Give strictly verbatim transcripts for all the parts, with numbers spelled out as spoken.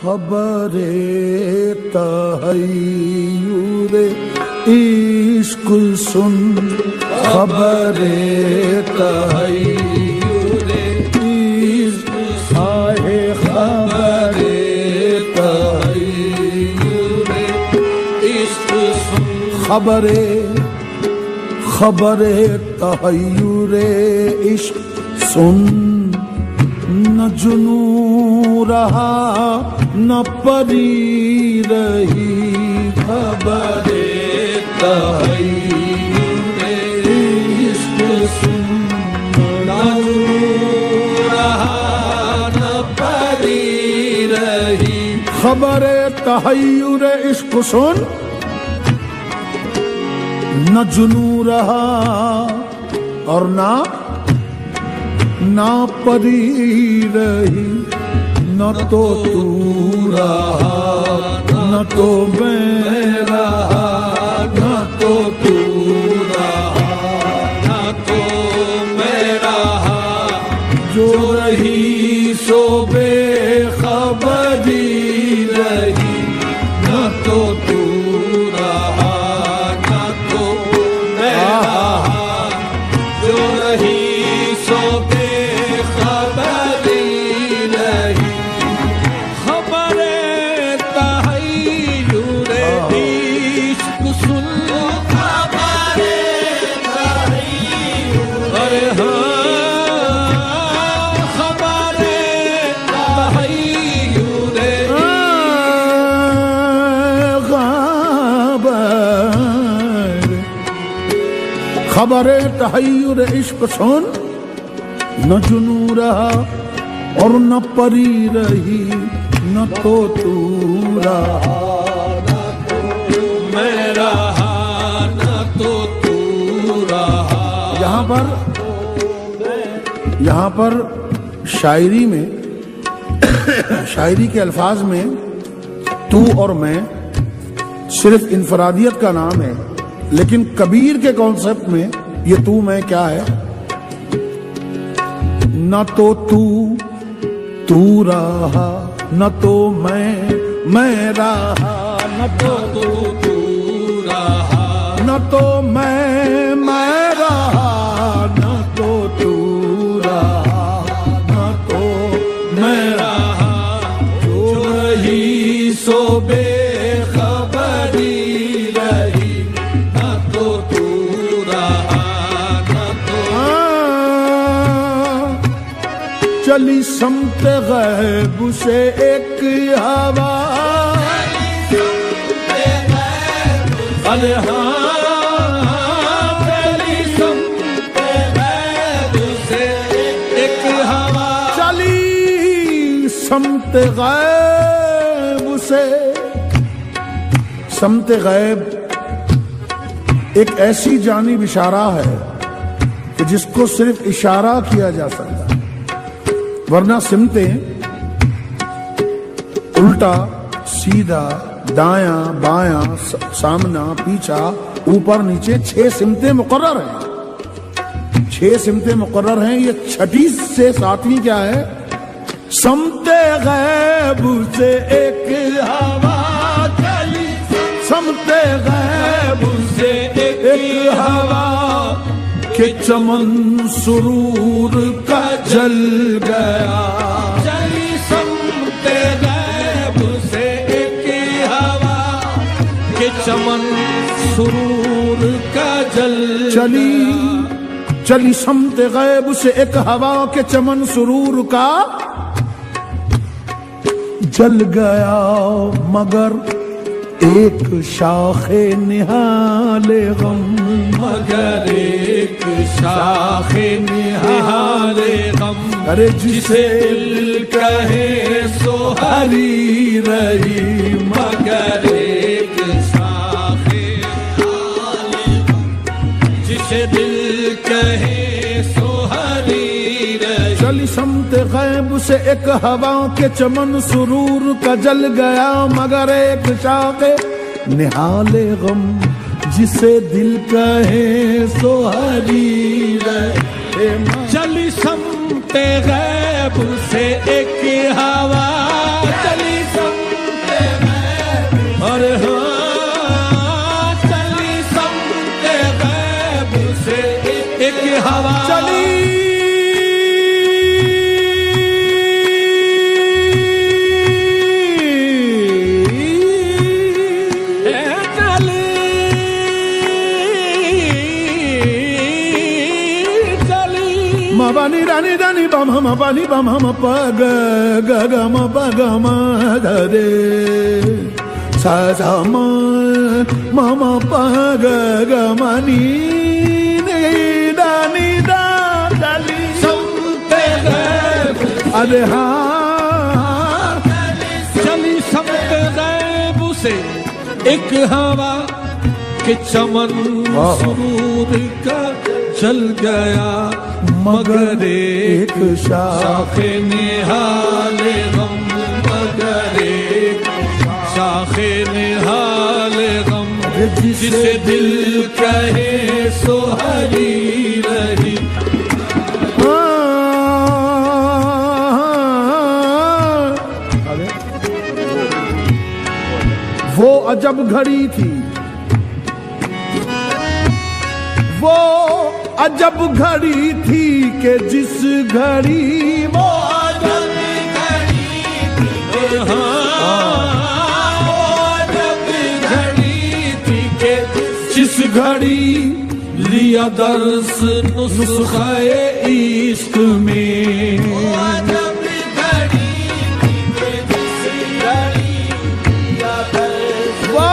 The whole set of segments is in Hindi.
खबरे तहय्युरे इश्क सुन, खबरे तहय्युरे इश्क आहे, खबरे तहय्युरे इश्क सुन, खबरे खबरे तहय्युरे इश्क सुन। न जुनू रहा न परी रही, खबरे तहय्युरे इश्क सुन। न जुनू रहा न परी रही, खबरे तहय्युरे इश्क सुन। न जुनू रहा और ना ना परी रही, न तो तू रहा न तो मैं रहा, न तो तू रहा न तो मैं रहा, जो रही सो बेखबरी रही, न तो तू रहा न तो मैं रहा, जो रही सो खबरे तहय्युर इश्क सुन। न जुनू रहा और न परी रही, न तो तू रहा न तो मैं रहा, न तो तू रहा। यहाँ पर यहाँ पर शायरी में शायरी के अल्फाज में तू और मैं सिर्फ इनफरादियत का नाम है, लेकिन कबीर के कॉन्सेप्ट में ये तू मैं क्या है? न तो तू तू रहा, न तो मैं मैं रहा, न तो तू तू रहा, न तो मैं मैं रहा, न तो तू रहा, न तो मैं रहा, जो रही सो बेखबरी रही, चली समत गैब से एक हवा, अरे हाँ चली समत गैब से एक हवा, चली समत गैब से। समत गैब एक ऐसी जानिब इशारा है कि जिसको सिर्फ इशारा किया जा सकता है, वरना सिमतें उल्टा सीधा दायां बायां सामना पीछा ऊपर नीचे छह सिमतें मुकर्रर हैं। छह सिमतें मुकर्रर हैं। ये छठी से सातवीं क्या है? समते गैब से एक हवा चली, समते गैब से एक हवा के चमन सुरूर का जल गया, चली समते गैब से एक हवा के चमन सुरूर का जल, चली चली समते गैब से एक हवा के चमन सुरूर का जल गया, मगर एक शाखे निहाले गम, मगर एक शाखे निहाले गम, अरे जिसे दिल कहे सो हरी रही, मगर एक शाखे निहाले गम, जिसे दिल कहे सो हरी रही। चली समते गैब से एक हवा के चमन सुरूर का जल गया, मगर एक शाखे निहाले गम, जिसे दिल कहे सो हरी रहे। चली समते गैब से एक हवा, चली सम म प नि प म म प ग ग ग म प ग म ध रे सा सा म म म प ग ग म नि नि दा नि दा चली समते गैब अरे हाँ चली समते गैब से एक हवा के चमन सुरूर का जल गया मगर एक शाखे निहाले गम मगर एक शाखे निहाले गम जिसे दिल कहे सो हरी रही। वो अजब घड़ी थी, वो अजब घड़ी थी कि जिस घड़ी वो अजब घड़ी थी, हाँ वो अजब घड़ी थी कि जिस घड़ी लिया दर्स नुस्खे इश्क में। वो अजब घड़ी थी कि जिस घड़ी लिया दर्स वो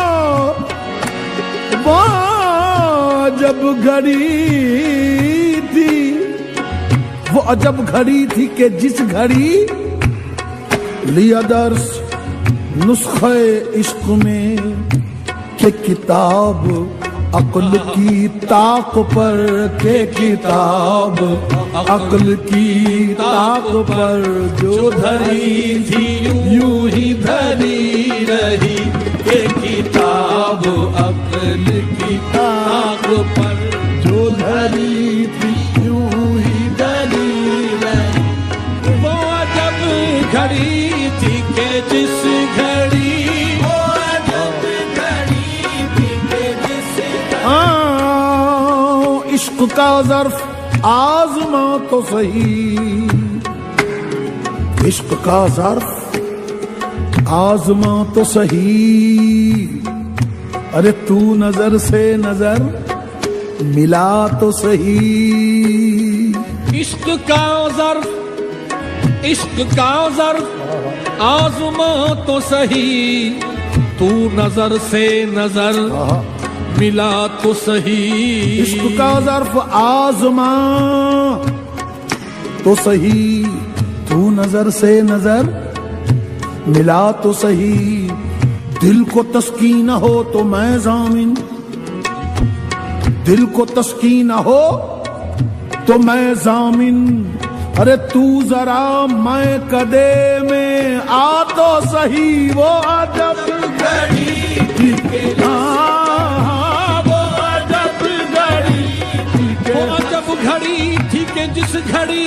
वो अजब घड़ी थी, वो अजब घड़ी थी कि जिस घड़ी लिया दर्स नुस्खे इश्क में के किताब अक्ल की ताक पर के किताब अक्ल की ताक पर जो धरी थी यूं ही धरी रही के किताब अक्ल की ताक पर जो धरी थी यूं ही धरी रही। वो अजब घड़ी थी कि जिस घड़ी वो अजब घड़ी थी कि जिस हाँ इश्क का ज़र्फ आज़मा तो सही, इश्क का ज़र्फ आज़मा तो सही। अरे तू नजर से नजर मिला तो सही। इश्क का ज़र्फ इश्क का ज़र्फ आज़मा तो सही, तू नजर से नजर मिला तो सही। इश्क का ज़र्फ आज़मा तो सही, तू नजर से नजर मिला तो सही। दिल को तस्कीन हो तो मैं ज़ामिन, दिल को तस्कीन हो तो मैं ज़ामिन। अरे तू जरा मैं कदे में आ तो सही। वो अजब घड़ी थी कि हाँ वो अजब घड़ी थी कि वो अजब घड़ी थी कि जिस घड़ी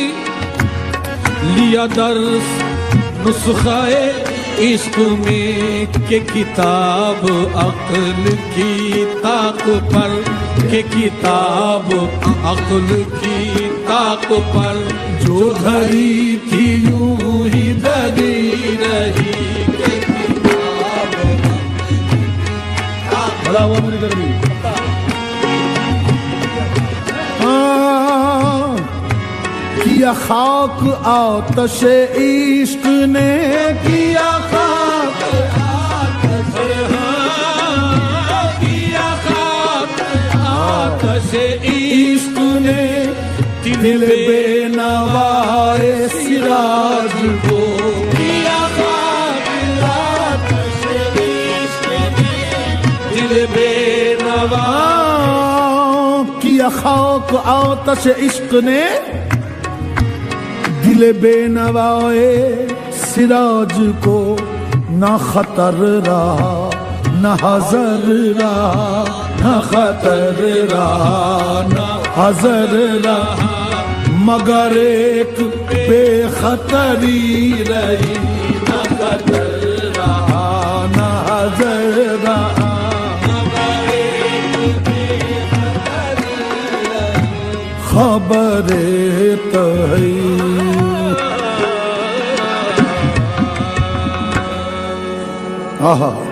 लिया दर्स नुस्खे इश्क में के किताब अक्ल की ताक पर के किताब अक्ल की ताक पर जो धरी थी यूं ही धरी रही के किताब। भला हुआ मेरी गर्मी। हाँ किया खाक आतश इश्क ने किया खाक किया खाक आतश इश्क ने दिल बेनवाए सिराज को किया खाक आतश इश्क ने दिल बेनवा किया खाक आतश इश्क ने दिल बेनवाए सिराज को। ना खतर रहा ना हजर रहा ना खतर रहा ना हजर रहा मगर एक बेखतरी रही। ना खतर रहा ना हजर रहा मगर एक बेखतरी रही। खबरें तो है आहा।